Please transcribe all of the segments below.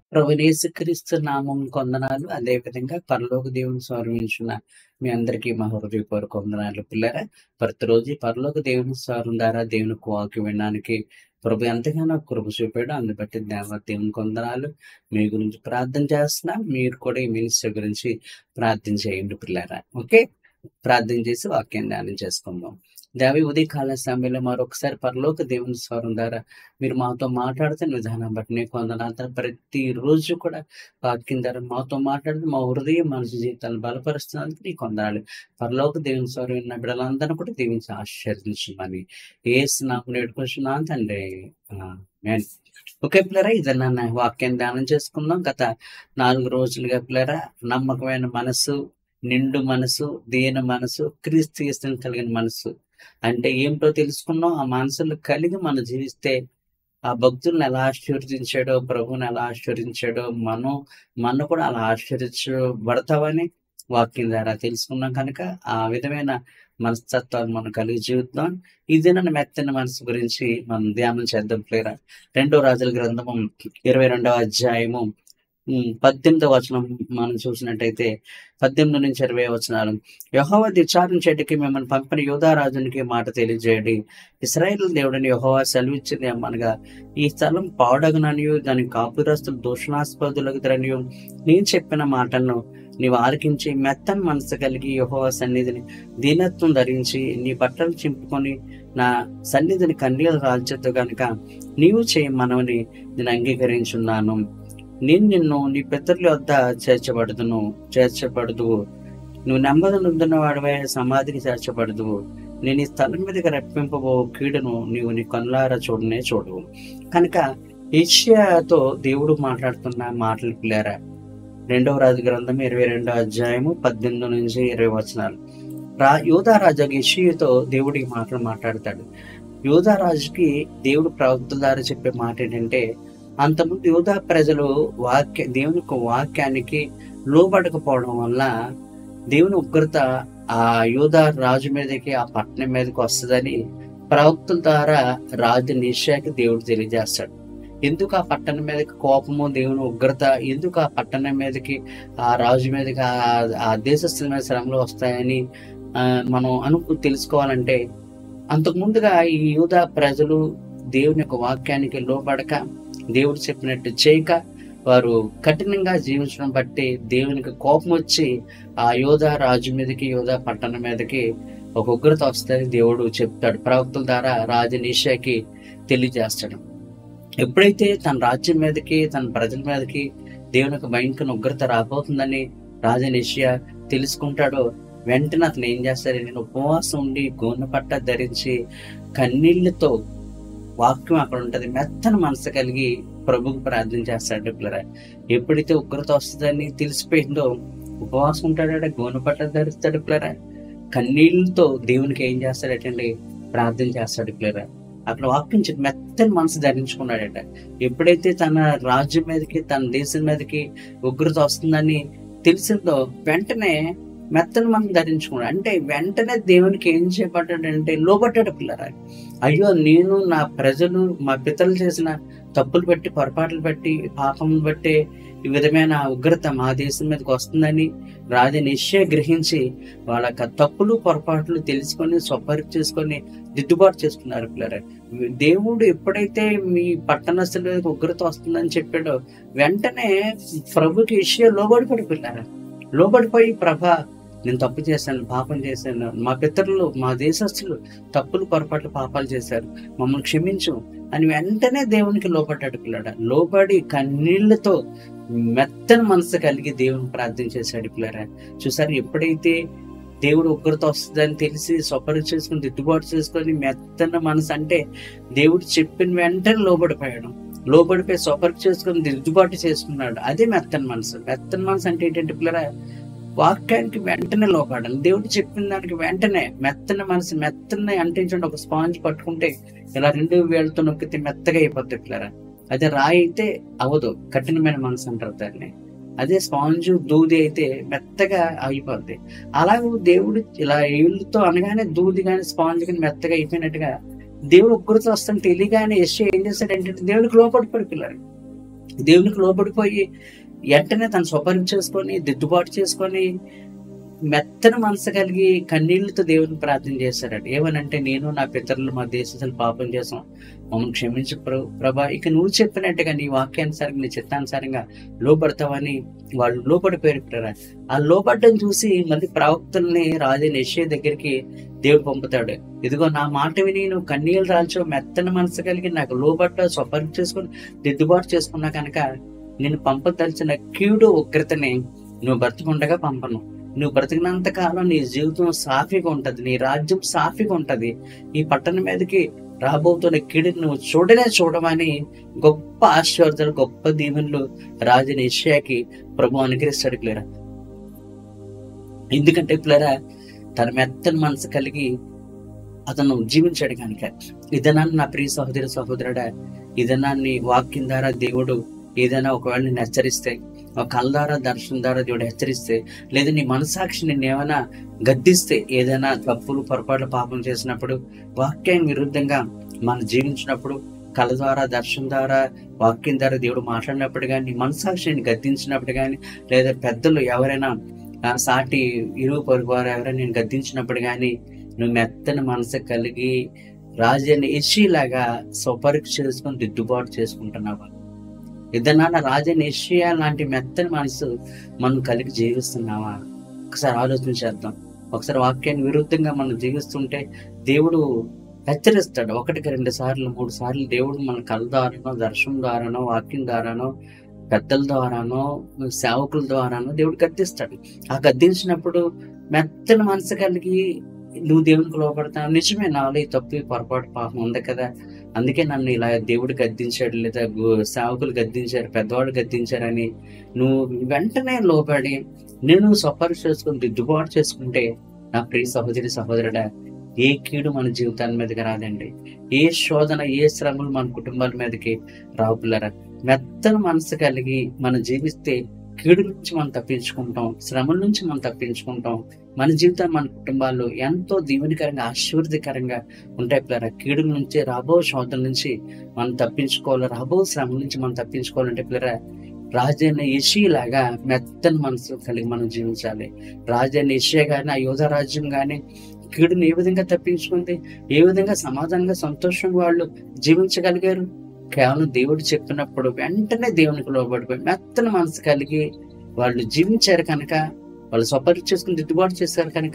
ప్రభువైన యేసుక్రీస్తు నామం కొందనాలు. అదే విధంగా పరలోక దేవుని స్వరమించున్న మీ అందరికీ మా హృదయపూర్వక వందనాలు పిల్లరా. ప్రతిరోజు ఈ పరలోక దేవుని స్వరం ద్వారా దేవుని వాక్యం వినడానికి ప్రభు ఎంతగానో కృప చూపాడు. అందుని బట్టి దేవుని వందనాలు. మీ గురించి ప్రార్థన చేస్తున్నా. మీరు కూడా ఈ మినిస్టర్ గురించి ప్రార్థన చేయండి పిల్లరా. ఓకే, ప్రార్థన చేసి వాక్యం ధ్యానం చేసుకుందాం. దేవి ఉదయకాల సమయంలో మరొకసారి పరలోక దేవుని స్వరం ద్వారా మీరు మాతో మాట్లాడుతున్న విధానం బట్టి నీకు వందనాలు. ప్రతిరోజు కూడా వాక్యం ద్వారా మాతో మాట్లాడుతూ మా హృదయం మనసు జీవితాలను బలపరుస్తున్నందుకు నీకు వందనాలు. పరలోక దేవుని స్వరం విన్న బిడ్డలందరూ కూడా దీవించి ఆశీర్వదించమని యేసు నామమున వేడుకొంచున్నాను తండ్రి. ఆమేన్. ఓకే పిల్లరా, ఇదన్నా వాక్యం ధ్యానం చేసుకుందాం. గత 4 రోజులుగా పిల్లరా, నమ్మకమైన మనసు, నిండు మనసు, దీన మనసు, క్రీస్తు యేసుని కలిగిన మనసు అంటే ఏమిటో తెలుసుకున్నాం. ఆ మనసులు కలిగి మనం జీవిస్తే ఆ భక్తులను ఎలా ఆశీర్వదించాడో, ప్రభువుని ఎలా ఆశీర్వదించాడో మనం కూడా అలా ఆశీర్వించబడతామని వాక్యం ద్వారా తెలుసుకున్నాం. కనుక ఆ విధమైన మనస్తత్వాన్ని మనం కలిగి జీవిద్దాం. ఇది నన్ను మెత్తని మనసు గురించి మనం ధ్యానం చేద్దాం ప్లేరా. 2 రాజుల గ్రంథము 22వ అధ్యాయము 18వ వచనం మనం చూసినట్టయితే 18 నుంచి 20 వచనాలు. యెహోవా విచారించేటికి మిమ్మల్ని పంపిన యూదా రాజునికి మాట తెలియజేయండి. ఇశ్రాయేలు దేవుడని యెహోవా సెలవిచ్చింది ఏమనగా, ఈ స్థలం పాడగననియు దాని కాపురస్తులు దూషణాస్పదులగుదరనియు నేను చెప్పిన మాటలను నీవు ఆలకించి మెత్తని మనసు కలిగి యెహోవా సన్నిధిని దీనత్వం ధరించి నీ బట్టలు చింపుకొని నా సన్నిధిని కన్నీళ్లు రాల్చొద్దు గనుక నీవు చేయమనవని నేను అంగీకరించున్నాను. నేను నిన్ను నీ పితరుల వద్ద చేర్చబడదువు. నువ్వు నెమ్మదినొందిన వాడివే సమాధికి చేర్చబడదువు. నేను ఈ స్థలం మీదకి రప్పింపబో కీడును నీవు నీ కనులారా చూడవు. కనుక యెషయాతో దేవుడు మాట్లాడుతున్న మాటలు పిల్లారా. 2వ రాజు గ్రంథం 22వ అధ్యాయము 18 నుంచి 20 వచనాలు. యూదా రాజు యెషయాతో దేవుడు ఈ మాటలు మాట్లాడతాడు. యూదా రాజుకి దేవుడు ప్రవక్తల ద్వారా చెప్పే మాట ఏంటంటే, అంతకుముందు యూదా ప్రజలు దేవుని వాక్యానికి లోబడకపోవడం వల్ల దేవుని ఉగ్రత ఆ యూదా రాజు మీదకి, ఆ పట్టణం మీదకి వస్తుందని ప్రవక్తల ద్వారా రాజు యెషయాకి దేవుడు తెలియజేస్తాడు. ఎందుకు ఆ పట్టణం మీదకి కోపము, దేవుని ఉగ్రత ఎందుకు ఆ పట్టణం మీదకి, ఆ రాజు మీదకి, ఆ దేశస్తుల మీద శ్రమలు వస్తాయని మనం తెలుసుకోవాలంటే, అంతకుముందుగా ఈ యూదా ప్రజలు దేవుని యొక్క వాక్యానికి లోబడక, దేవుడు చెప్పినట్టు చేయక, వారు కఠినంగా జీవించడం బట్టి దేవునికి కోపం వచ్చి ఆ యోధా రాజు మీదకి, యోధా పట్టణం మీదకి ఒక ఉగ్రత వస్తుంది దేవుడు చెప్తాడు. ప్రవక్తల ద్వారా రాజు యెషయాకి తెలియజేస్తాడు. ఎప్పుడైతే తన రాజ్యం మీదకి, తన ప్రజల మీదకి దేవుని యొక్క భయంకర ఉగ్రత రాబోతుందని రాజు యెషయా తెలుసుకుంటాడో, వెంటనే అతను ఏం చేస్తాడు, నేను ఉపవాసం ఉండి గోనె పట్ట ధరించి కన్నీళ్లతో, వాక్యం అక్కడ ఉంటది, మెత్తని మనసు కలిగి ప్రభుకు ప్రార్థన చేస్తాడు పిల్లరా. ఎప్పుడైతే ఉగ్రత వస్తుందని తెలిసిపోయిందో ఉపవాసం ఉంటాడ, గోనె పట్ట ధరిస్తాడు పిల్లరా. కన్నీళ్లతో దేవునికి ఏం చేస్తాడటండి, ప్రార్థన చేస్తాడు పిల్లరా. అక్కడ వాక్యం చెప్పి మెత్తని మనసు ధరించుకున్నాడట. ఎప్పుడైతే తన రాజ్యం మీదకి, తన దేశం మీదకి ఉగ్రత వస్తుందని తెలిసిందో వెంటనే మెత్తని మనసు ధరించుకున్నాడు. అంటే వెంటనే దేవునికి ఏం చేపట్టాడంటే లోబడ్డాడు పిల్లరా. అయ్యో, నేను నా ప్రజలు మా పితరులు చేసిన తప్పులు బట్టి, పొరపాట్లు బట్టి, పాపం బట్టి ఈ విధమైన ఉగ్రత మా దేశం మీదకి వస్తుందని రాజు యెషయా గ్రహించి వాళ్ళ తప్పులు పొరపాట్లు తెలుసుకొని స్వపరీక్ష చేసుకొని దిద్దుబాటు చేసుకున్నారు పిల్లరా. దేవుడు ఎప్పుడైతే మీ పట్టణస్థుల మీద ఉగ్రత వస్తుందని చెప్పాడో వెంటనే ప్రభుకి యెషయా లోబడిపోయి పిల్లరా. లోబడిపోయి, ప్రభా నేను తప్పు చేశాను, పాపం చేశాను, మా పితరులు, మా దేశస్తులు తప్పులు పొరపాట్లు పాపాలు చేశారు, మమ్మల్ని క్షమించు అని వెంటనే దేవునికి లోబడ్డాడు పిల్లడ. లోబడి కన్నీళ్లతో మెత్తని మనసు కలిగి దేవుని ప్రార్థన చేశాడు పిల్లరా. చూసారు, ఎప్పుడైతే దేవుడు ఉగ్రత వస్తుందని తెలిసి స్వపరీక్ష చేసుకుని దిద్దుబాటు చేసుకొని మెత్తన మనసు అంటే దేవుడు చెప్పిన వెంటనే లోబడిపోయి స్వపరీక్ష చేసుకొని దిద్దుబాటు చేసుకున్నాడు. అదే మెత్తని మనసు. మెత్తని మనసు అంటే ఏంటంటే పిల్లరా, వాక్యానికి వెంటనే లోపడాలి. దేవుడు చెప్పిన దానికి వెంటనే మెత్తని మనసు. మెత్తని అంటించండి, ఒక స్పాంజ్ పట్టుకుంటే ఇలా 2 వేళ్ళతో నొక్కితే మెత్తగా అయిపోద్ది పిల్లరా. అదే రాయి అయితే అవ్వదు, కఠినమైన మనసు అంటారు దాన్ని. అదే స్పాంజ్ దూది అయితే మెత్తగా అయిపోద్ది. అలాగే దేవుడు ఇలా ఏళ్ళతో అనగానే దూది కానీ స్పాంజ్ కానీ మెత్తగా అయిపోయినట్టుగా దేవుడు ఉగ్రత వస్తుంటే తెలియగానే యెషయా ఏం చేశాడంటే దేవుడికి లోపడిపోయి పిల్లలు దేవునికి లోబడిపోయి వెంటనే తను స్వపరిచేసుకొని దిద్దుబాటు చేసుకొని మెత్తన మనసు కలిగి కన్నీళ్లతో దేవుని ప్రార్థన చేశారట. ఏమనంటే, నేను నా పితరులు మా దేశస్తులు పాపం చేసాం, మమ్మల్ని క్షమించు ప్రభా, ఇక నువ్వు చెప్పినట్టుగా నీ వాక్యానుసారంగా నీ చిత్తానుసారంగా లోబడతావని వాళ్ళు లోబడిపోయారు. ఆ లోబడ్డం చూసి మళ్ళీ ప్రవక్తల్ని రాజైన యెషయా దగ్గరికి దేవుడు పంపుతాడు. ఇదిగో నా మాట విని నువ్వు కన్నీళ్ళు రాల్చో, మెత్తన మనసు కలిగి నాకు లోబడ్డ స్వపరి చేసుకుని దిద్దుబాటు చేసుకున్నా కనుక నేను పంపదలిచిన కీడు ఉగ్రతని నువ్వు బ్రతికుండగా పంపను. నువ్వు బ్రతికినంత కాలం నీ జీవితం సాఫీగా ఉంటది, నీ రాజ్యం సాఫీగా ఉంటది. ఈ పట్టణం మీదకి రాబోతున్న కీడుని నువ్వు చూడమని గొప్ప ఆశీర్వాదాలు, గొప్ప దీవెనలు రాజుని యెషయాకి ప్రభు అనుగ్రహిస్తాడు పిల్లరా. ఎందుకంటే పిల్లరా, తన మెత్తని మనసు కలిగి అతను జీవించాడు కనుక. ఇదనాన్ని నా ప్రియ సహోదరి సహోదరుడా, ఇదనాన్ని వాక్యం ద్వారా దేవుడు ఏదైనా ఒకవేళ నిన్ను హెచ్చరిస్తే, ఒక కళ్ళ ద్వారా దర్శనం ద్వారా దేవుడు హెచ్చరిస్తే, లేదా నీ మనసాక్షి నిన్ను ఏమైనా గద్దిస్తే, ఏదైనా తప్పులు పొరపాట్లు పాపం చేసినప్పుడు, వాక్యానికి విరుద్ధంగా మనం జీవించినప్పుడు, కళ్ళ ద్వారా దర్శనం ద్వారా వాక్యం ద్వారా దేవుడు మాట్లాడినప్పుడు కానీ, నీ మనసాక్షిని గద్దించినప్పుడు కానీ, లేదా పెద్దలు ఎవరైనా సాటి ఇరుగు పొరుగు వారు ఎవరైనా నేను గద్దించినప్పుడు కానీ, నువ్వు మెత్తని మనసు కలిగి రాజైన యెషయాలాగా స్వపరీక్ష చేసుకొని దిద్దుబాటు చేసుకుంటున్నావా? ఇదన్నా రాజైన యెషయా లాంటి మెత్తని మనసు మనం కలిగి జీవిస్తున్నావా? ఒకసారి ఆలోచించేద్దాం. ఒకసారి వాక్యానికి విరుద్ధంగా మనం జీవిస్తుంటే దేవుడు హెచ్చరిస్తాడు. 1కి 2 సార్లు 3 సార్లు దేవుడు మన కళ్ళ ద్వారానో, దర్శనం ద్వారానో, వాక్యం ద్వారానో, పెద్దల ద్వారానో, సేవకుల ద్వారానో దేవుడు గద్దిస్తాడు. ఆ గద్దించినప్పుడు మెత్తని మనసు కలిగి నువ్వు దేవునికి లోపడతావు. నిజమే, నాలో ఈ తప్పు పొరపాటు పాపం ఉంది కదా, అందుకే నన్ను ఇలా దేవుడు గద్దించాడు, లేదా సేవకులు గద్దించారు, పెద్దవాళ్ళు గద్దించారని నువ్వు వెంటనే లోబడి నేను స్వపరీక్ష చేసుకుని దిద్దుబాటు చేసుకుంటే, నా ప్రియ సహోదరి సహోదరుడా, ఏ కీడు మన జీవితాల మీదకి రాదండి. ఏ శోధన, ఏ శ్రమలు మన కుటుంబాల మీదకి రావు పిల్లరా. మెత్తని మనసు కలిగి మనం జీవిస్తే కీడు నుంచి మనం తప్పించుకుంటాం, శ్రమల నుంచి మనం తప్పించుకుంటాం. మన జీవితం, మన కుటుంబాల్లో ఎంతో దీవెనకరంగా, ఆశీర్వాదకరంగా ఉంటాయి పిల్లరా. కీడు నుంచి, రాబో శోధన నుంచి మనం తప్పించుకోవాలి, రాబో శ్రమల నుంచి మనం తప్పించుకోవాలంటే పిల్లరా, రాజైన యెషయాలాగా మెత్తని మనసు కలిగి మనం జీవించాలి. రాజైన యెషయా గాని, ఆ యోధా రాజ్యం గాని కీడుని ఏ విధంగా తప్పించుకుంది, ఏ విధంగా సమాధానంగా సంతోషంగా వాళ్ళు జీవించగలిగారు? కేవలం దేవుడు చెప్పినప్పుడు వెంటనే దేవునికి లోబడిపోయి మెత్తని మనసు కలిగి వాళ్ళు జీవించారు కనుక, వాళ్ళు స్వపరీక్ష చేసుకుని దిద్దుబాటు చేశారు కనుక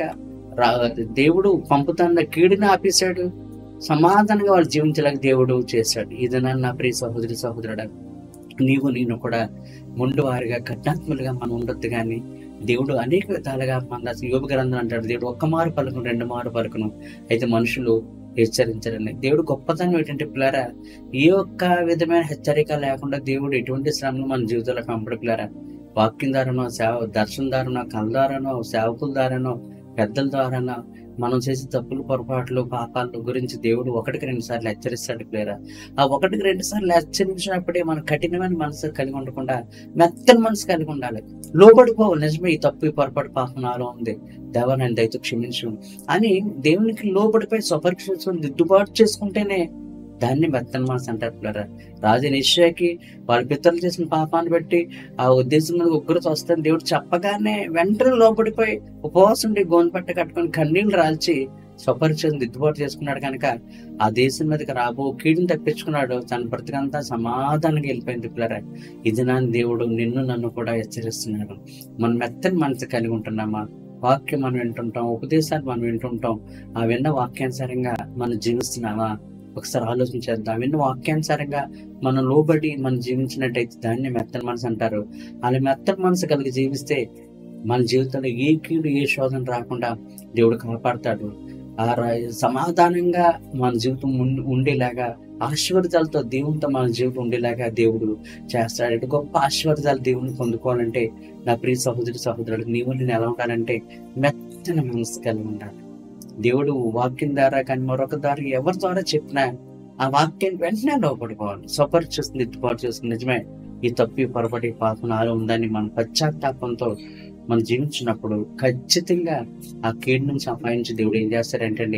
దేవుడు పంపుతున్న కీడుని ఆపేశాడు. సమాధానంగా వాళ్ళు జీవించలేక దేవుడు చేశాడు. ఇదన్నా నా ప్రియ సహోదరి సహోదరుడా, నీవు నేను కూడా ముందు వారిగా కఠినాత్ములుగా మనం ఉండొద్దు. కానీ దేవుడు అనేక విధాలుగా మన యోబు గ్రంథం అంటాడు, దేవుడు 1 మారు పలుకును, 2 మారు పలుకును, అయితే మనుషులు హెచ్చరించాలని. దేవుడు గొప్పతనం ఏంటంటే పిల్లారా, ఏ ఒక్క విధమైన హెచ్చరిక లేకుండా దేవుడు ఎటువంటి శ్రమను మన జీవితంలో పంపడు పిల్లారా. వాక్యం ద్వారానో, దర్శనం ద్వారానో, కళ్ళ ద్వారానో, సేవకుల ద్వారానో, పెద్దల ద్వారానో మనం చేసే తప్పులు, పొరపాట్లు, పాపాల గురించి దేవుడు 1కి 2 సార్లు హెచ్చరిస్తాడు పిల్లారా. ఆ 1కి 2 సార్లు హెచ్చరించినప్పుడే మనం కఠినమైన మనసు కలిగి ఉండకుండా మెత్తని మనసు కలిగి ఉండాలి. లోబడిపోవాలి. నిజమే, ఈ తప్పు, ఈ పొరపాటు పాపం నాలో ఉంది, దేవా నన్ను దయతో క్షమించు అని దేవునికి లోబడిపోయి స్వపరీక్ష చేసుకొని దిద్దుబాటు చేసుకుంటేనే దాన్ని మెత్తని మనసు అంటారు పిల్లరా. రాజైన యెషయాకి వాళ్ళ పితరులు చేసిన పాపాన్ని బట్టి ఆ ఉద్దేశం మీద ఉగ్రత వస్తుందని దేవుడు చెప్పగానే వెంటనే లోబడిపోయి ఉపవాసం ఉండి గోను పట్ట కట్టుకొని కన్నీళ్లు రాల్చి స్వపరీక్షను దిద్దుబాటు చేసుకున్నాడు కనుక ఆ దేశం మీదకి రాబో కీడుని తప్పించుకున్నాడు. తన బ్రతికంతా సమాధానంగా వెళ్ళిపోయింది పిల్లరా. ఇది నా దేవుడు నిన్ను నన్ను కూడా హెచ్చరిస్తున్నాడు. మనం మెత్తని మనసు కలిగి ఉంటున్నామా? వాక్యం మనం వింటుంటాం, ఉపదేశాలు మనం వింటుంటాం, ఆ విన్న వాక్యానుసారంగా మనం జీవిస్తున్నామా? ఒకసారి ఆలోచించేద్దాం. విన్న వాక్యానుసారంగా మనం లోబడి మనం జీవించినట్టయితే దాన్ని మెత్తని మనసు అంటారు. అలా మెత్తని మనసు కలిగి జీవిస్తే మన జీవితంలో ఏ కీడు, ఏ శోధన రాకుండా దేవుడు కాపాడతాడు. ఆ సమాధానంగా మన జీవితం ఉండేలాగా, ఆశీర్వాదాలతో దేవునితో మన జీవితం ఉండేలాగా దేవుడు చేస్తాడు. గొప్ప ఆశీర్వాదాలు దేవుని పొందుకోవాలంటే నా ప్రియ సహోదరి సహోదరుడు, నీవు నేను ఎలా ఉండాలంటే మెత్తని మనసు కలిగి ఉండాలి. దేవుడు వాక్యం ద్వారా కానీ మరొక ద్వారా ఎవరి ద్వారా చెప్పినా ఆ వాక్యాన్ని వెంటనే లోపడిపోవాలి. స్వపరీక్ష దిద్దుబాటు చేసుకుని నిజమే, ఈ తప్పు, పొరపాటు, పాపం నాలో ఉందని మన పశ్చాత్తాపంతో మనం జీవించినప్పుడు ఖచ్చితంగా ఆ కీడు నుంచి అపాయించి దేవుడు ఏం చేస్తాడంటే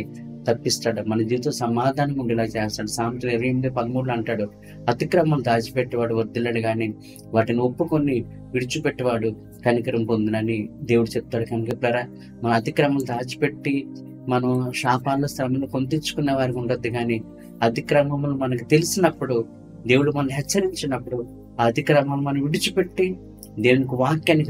తప్పిస్తాడు. మన జీవితం సమాధానం ఉండేలా చేస్తాడు. సామెతలు 28:13 అంటాడు, అతిక్రమం దాచిపెట్టేవాడు వర్ధిల్లడు గాని వాటిని ఒప్పుకొని విడిచిపెట్టేవాడు కనికరం పొందునని దేవుడు చెప్తాడు. కనుక ప్రియులారా, మన అతిక్రమం దాచిపెట్టి మనం శాపాల్లో శ్రమను పొందించుకునే వారికి ఉండొద్దు. కానీ అతిక్రమములు మనకు తెలిసినప్పుడు, దేవుడు మనల్ని హెచ్చరించినప్పుడు ఆ అతిక్రమం మనం విడిచిపెట్టి దేవునికి వాక్యానికి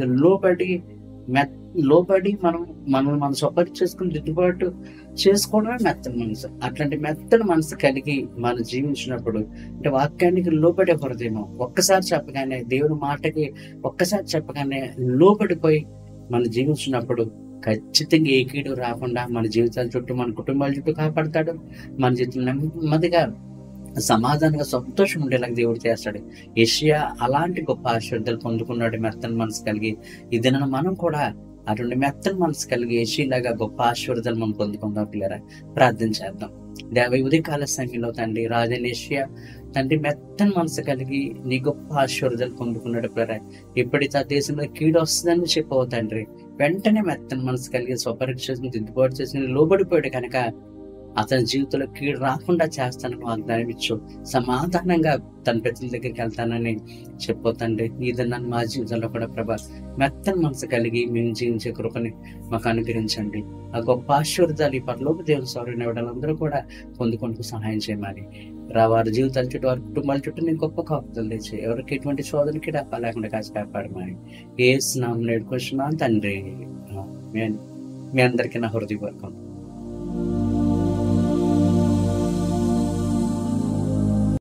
లోబడి మనం స్వపరి చేసుకుని దిద్దుబాటు చేసుకోవడమే మెత్తని మనసు. అట్లాంటి మెత్తని మనసు కలిగి మనం జీవించినప్పుడు, అంటే వాక్యానికి లోబడే హృదయం ఒక్కసారి చెప్పగానే, దేవుని మాటకి ఒక్కసారి చెప్పగానే లోబడిపోయి మనం జీవించినప్పుడు ఖచ్చితంగా ఏ కీడు రాకుండా మన జీవితాల చుట్టూ, మన కుటుంబాల చుట్టూ కాపాడతాడు. మన జీవితం నెమ్మదిగా సమాధానంగా సంతోషం ఉండేలాగా దేవుడు చేస్తాడు. యెషయా అలాంటి గొప్ప ఆశీర్వాదాలు పొందుకున్నాడు మెత్తని మనసు కలిగి. ఈ దినాన మనం కూడా అటువంటి మెత్తని మనసు కలిగి యెషయాలాగా గొప్ప ఆశీర్వాదాలు మనం పొందుకుందాం. పిల్లరా, ప్రార్థన చేద్దాం. దేవ ఉదయకాల సమయంలో తండ్రి, రాజైన యెషయా తండ్రి మెత్తని మనసు కలిగి నీ గొప్ప ఆశీర్వాదాలు పొందుకున్నాడు. పిల్లరా, ఎప్పుడైతే ఆ దేశంలో కీడు వస్తుందని చెప్పవు తండ్రి, వెంటనే మెత్తని మనసు కలిగి స్వపరీక్ష చేసుకుని దిద్దుబాటు చేసుకుని లోబడిపోయాడు. కనుక అతని జీవితంలో కీడు రాకుండా చేస్తానని వాగ్దానం ఇచ్చు. సమాధానంగా తన పితల దగ్గరికి వెళ్తానని చెప్పొద్దండి. ఇదన్నాను మా జీవితంలో కూడా ప్రభా మెత్తని మనసు కలిగి మేము జీవించే కృపని మాకు అనుగ్రహించండి. ఆ గొప్ప ఆశీర్వాదాలు ఈ పరలోక దేవుని సౌర్యం వాళ్ళందరూ కూడా పొందుకుంటూ సహాయం చేయమని, వారి జీవితాల చుట్టూ, వారి కుటుంబాల చుట్టూ నేను గొప్ప కాపుదలు తెచ్చి ఎవరికి ఎటువంటి శోధనకి డబ్బా లేకుండా కాచి కాపాడమని యేసు నామములో వేడుకొంటున్నాను తండ్రి. మీ అందరికీ నా హృదయపూర్వకం